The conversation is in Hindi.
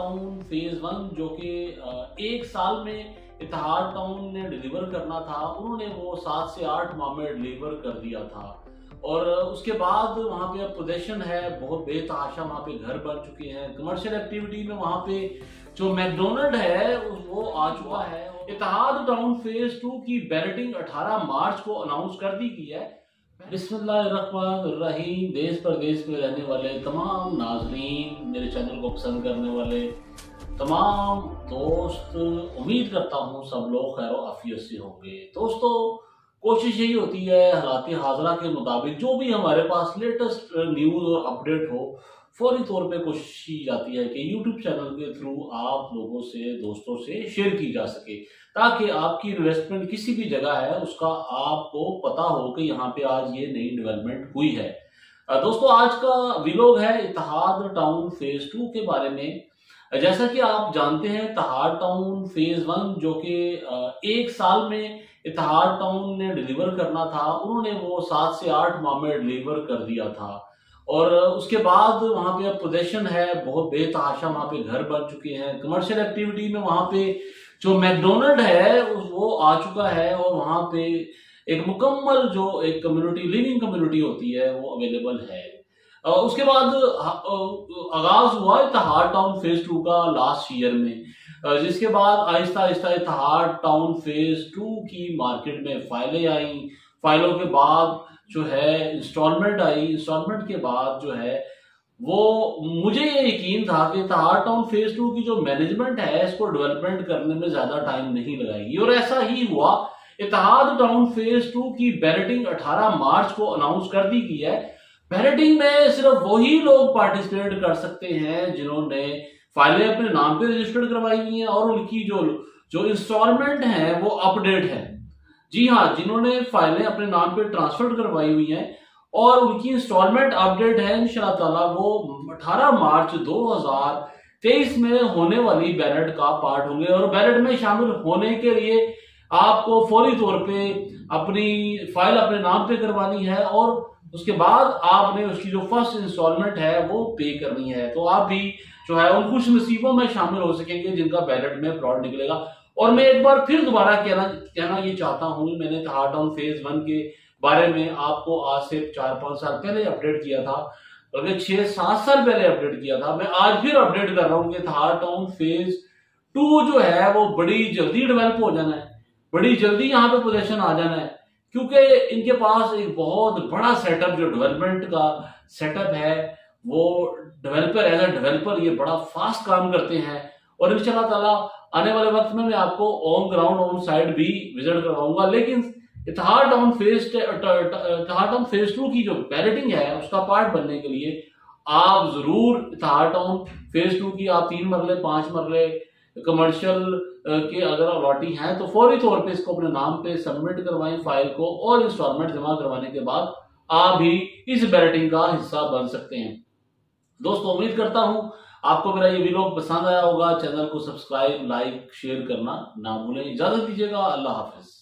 टाउन फेज 1 जो कि 1 साल में इतिहाद टाउन ने डिलीवर करना था, उन्होंने वो 7 से 8 माह में डिलीवर कर दिया था। और उसके बाद वहाँ पे अब पोजीशन है बहुत बेतहाशा, वहाँ पे घर बन चुके हैं, कमर्शियल एक्टिविटी में वहाँ पे जो मैकडोनल्ड है वो आ चुका है। इतिहाद टाउन फेज 2 की बैलेटिंग 18 मार्च को अनाउंस कर दी गई है। बिस्मिल्लाहिर्रहमानिर्रहीम। देश प्रदेश में रहने वाले तमाम नाजरीन, मेरे चैनल को पसंद करने वाले तमाम दोस्त, उम्मीद करता हूँ सब लोग खैर आफियत से होंगे। दोस्तों, कोशिश यही होती है हालात हाजरा के मुताबिक जो भी हमारे पास लेटेस्ट न्यूज़ और अपडेट हो, फौरी तौर पे कोशिश की जाती है कि यूट्यूब चैनल के थ्रू आप लोगों से, दोस्तों से शेयर की जा सके, ताकि आपकी इन्वेस्टमेंट किसी भी जगह है उसका आपको पता हो कि यहाँ पे आज ये नई डेवलपमेंट हुई है। दोस्तों, आज का व्लॉग है इतिहाद टाउन फेज 2 के बारे में। जैसा कि आप जानते हैं, इतिहाद टाउन फेज 1 जो कि 1 साल में इतिहाद टाउन ने डिलीवर करना था, उन्होंने वो 7 से 8 माह में डिलीवर कर दिया था। और उसके बाद वहाँ पे अब पोजीशन है बहुत बेतहाशा, वहाँ पे घर बन चुके हैं, कमर्शियल एक्टिविटी में वहाँ पे जो मैकडोनल्ड है वो आ चुका है, और वहाँ पे एक मुकम्मल जो एक कम्युनिटी, लिविंग कम्युनिटी होती है, वो अवेलेबल है। उसके बाद आगाज हुआ इतिहाद टाउन फेज 2 का लास्ट ईयर में, जिसके बाद आहिस्ता आहिस्ता इतिहाद टाउन फेज 2 की मार्केट में फाइलें आई। फाइलों के बाद जो है इंस्टॉलमेंट आई। इंस्टॉलमेंट के बाद जो है वो मुझे ये यकीन था कि इतिहाद टाउन फेज 2 की जो मैनेजमेंट है इसको डेवलपमेंट करने में ज्यादा टाइम नहीं लगाएगी, और ऐसा ही हुआ। इतिहाद टाउन फेज 2 की बैलेटिंग 18 मार्च को अनाउंस कर दी गई है। बैलेटिंग में सिर्फ वही लोग पार्टिसिपेट कर सकते हैं जिन्होंने फाइलें अपने नाम पे रजिस्टर्ड करवाई हुई हैं और उनकी जो इंस्टॉलमेंट है वो अपडेट है। जी हाँ, जिन्होंने फाइलें अपने नाम पे ट्रांसफर करवाई हुई हैं और उनकी इंस्टॉलमेंट अपडेट है, इंशाल्लाह ताला वो 18 मार्च 2023 में होने वाली बैलेट का पार्ट होंगे। और बैलेट में शामिल होने के लिए आपको फौरी तौर पे अपनी फाइल अपने नाम पे करवानी है, और उसके बाद आपने उसकी जो फर्स्ट इंस्टॉलमेंट है वो पे करनी है। तो आप भी जो है उन खुश नसीबों में शामिल हो सकेंगे जिनका बैलेट में प्लॉट निकलेगा। और मैं एक बार फिर दोबारा कहना ये चाहता हूं, मैंने इतिहाद टाउन फेज 1 के बारे में आपको आज से 4-5 साल पहले अपडेट किया था, बल्कि 6-7 साल पहले अपडेट किया था। मैं आज फिर अपडेट कर रहा हूँ कि इतिहाद टाउन फेज 2 जो है वो बड़ी जल्दी डेवलप हो जाना है, बड़ी जल्दी यहाँ पे पोजीशन आ जाना है, क्योंकि इनके पास एक बहुत बड़ा सेटअप, जो डेवलपमेंट का सेटअप है, वो डेवलपर एज अ डेवलपर ये बड़ा फास्ट काम करते हैं। और इंशाल्लाह ताला आने वाले वक्त में मैं आपको ऑन ग्राउंड, ऑन साइड भी विजिट करवाऊंगा। लेकिन इतिहाद टाउन फेज 2 की जो बैलेटिंग है उसका पार्ट बनने के लिए आप जरूर इतिहाद टाउन फेज 2 की आप 3 मरले 5 मरले कमर्शियल के अगर अलॉटी हैं तो फौरी तौर पे इसको अपने नाम पे सबमिट करवाएं फाइल को, और इंस्टॉलमेंट जमा करवाने के बाद आप भी इस बैलेटिंग का हिस्सा बन सकते हैं। दोस्तों, उम्मीद करता हूं आपको मेरा ये वीडियो पसंद आया होगा। चैनल को सब्सक्राइब, लाइक, शेयर करना ना भूलें। इजाजत दीजिएगा। अल्लाह हाफिज।